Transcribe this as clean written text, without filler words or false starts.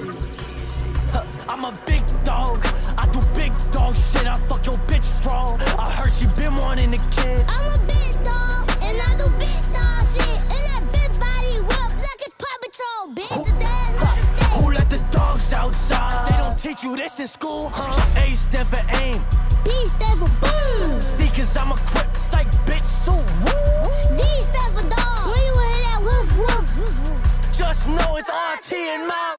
I'm a big dog, I do big dog shit. I fuck your bitch raw. I heard she been wanting a kid. I'm a big dog, and I do big dog shit. And that big body whip like it's Paw Patrol, bitch. Who let the dogs outside? They don't teach you this in school, huh? A stand for aim, B stand for boom. C cause I'm a crip, psych bitch, so woo. D stand for dog. When you hear that woof woof, Just know it's RT and my